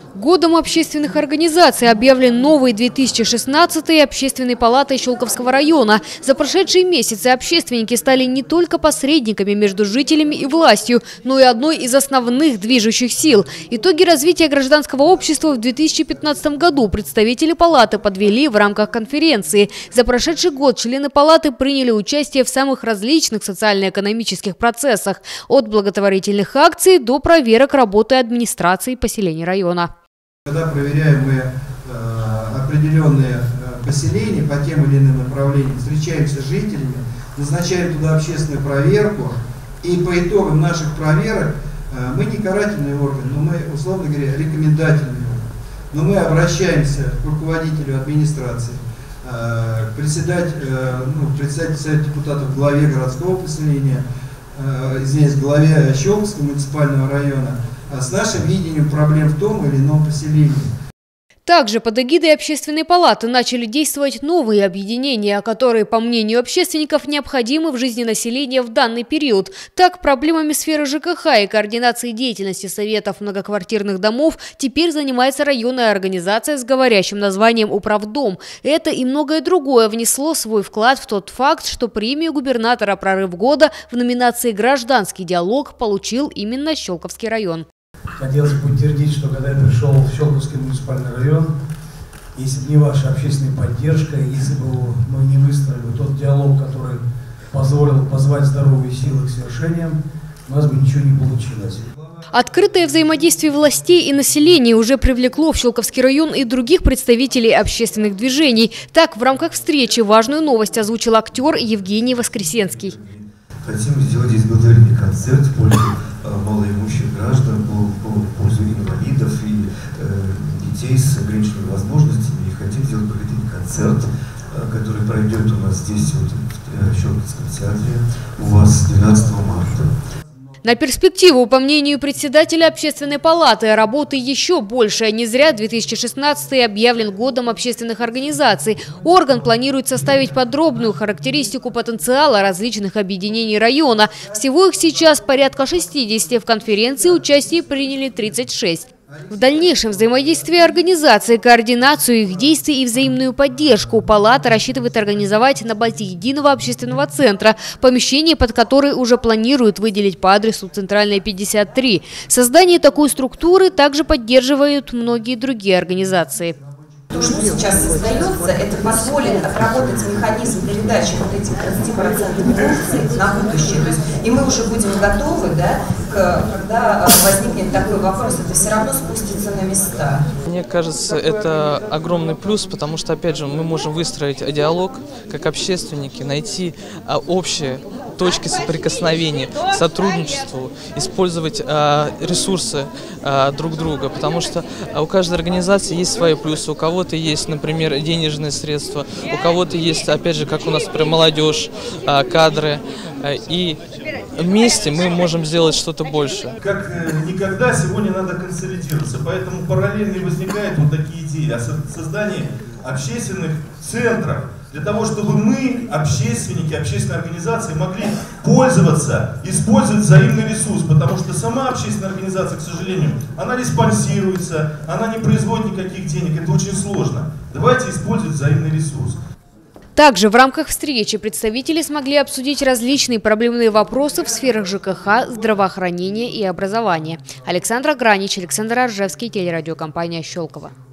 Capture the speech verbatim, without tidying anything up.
Годом общественных организаций объявлен новый две тысячи шестнадцатый Общественной палатой Щелковского района. За прошедшие месяцы общественники стали не только посредниками между жителями и властью, но и одной из основных движущих сил. Итоги развития гражданского общества в две тысячи пятнадцатом году представители палаты подвели в рамках конференции. За прошедший год члены палаты приняли участие в самых различных социально-экономических процессах – от благотворительных акций до проверок работы администрации поселений района. Когда проверяем мы э, определенные э, поселения по тем или иным направлениям, встречаемся с жителями, назначаем туда общественную проверку, и по итогам наших проверок э, мы не карательный орган, но мы, условно говоря, рекомендательный орган. Но мы обращаемся к руководителю администрации, э, к председателю, э, ну, председателю Совета депутатов, главе городского поселения, э, извиняюсь, главе Щелковского муниципального района, с нашим видением проблем в том или ином поселении. Также под эгидой Общественной палаты начали действовать новые объединения, которые, по мнению общественников, необходимы в жизни населения в данный период. Так, проблемами сферы ЖКХ и координации деятельности советов многоквартирных домов теперь занимается районная организация с говорящим названием «Управдом». Это и многое другое внесло свой вклад в тот факт, что премию губернатора «Прорыв года» в номинации «Гражданский диалог» получил именно Щелковский район. Хотелось бы подтвердить, что когда я пришел в Щелковский муниципальный район, если бы не ваша общественная поддержка, если бы мы не выстроили тот диалог, который позволил позвать здоровые силы к свершениям, у нас бы ничего не получилось. Открытое взаимодействие властей и населения уже привлекло в Щелковский район и других представителей общественных движений. Так, в рамках встречи важную новость озвучил актер Евгений Воскресенский. Хотим сделать здесь благотворительный концерт в пользу малоимущих граждан, в пользу инвалидов и э, детей с ограниченными возможностями. И хотим сделать благотворительный концерт, э, который пройдет у нас здесь, вот, в Щелковском театре, у вас двенадцатого марта. На перспективу, по мнению председателя Общественной палаты, работы еще больше. Не зря две тысячи шестнадцатый объявлен годом общественных организаций. Орган планирует составить подробную характеристику потенциала различных объединений района. Всего их сейчас порядка шестидесяти. В конференции участие приняли тридцать шесть. В дальнейшем взаимодействие организаций, координацию их действий и взаимную поддержку палата рассчитывает организовать на базе единого общественного центра, помещение под которое уже планируют выделить по адресу Центральная, пятьдесят три. Создание такой структуры также поддерживают многие другие организации. То, что сейчас создается, это позволит отработать механизм передачи вот этих тридцати процентов функций на будущее. То есть, и мы уже будем готовы, да, к, когда возникнет такой вопрос, это все равно спустится на места. Мне кажется, это огромный плюс, потому что, опять же, мы можем выстроить диалог как общественники, найти общие точки соприкосновения, сотрудничеству, использовать а, ресурсы а, друг друга, потому что у каждой организации есть свои плюсы. У кого-то есть, например, денежные средства, у кого-то есть, опять же, как у нас, например, молодежь, а, кадры, а, и вместе мы можем сделать что-то большее. Как никогда сегодня надо консолидироваться, поэтому параллельно возникают вот такие идеи о создании общественных центров, для того, чтобы мы, общественники, общественные организации, могли пользоваться, использовать взаимный ресурс, потому что сама общественная организация, к сожалению, она не спонсируется, она не производит никаких денег, это очень сложно. Давайте использовать взаимный ресурс. Также в рамках встречи представители смогли обсудить различные проблемные вопросы в сферах ЖКХ, здравоохранения и образования. Александра Гранич, Александр Аржевский, телерадиокомпания «Щелково».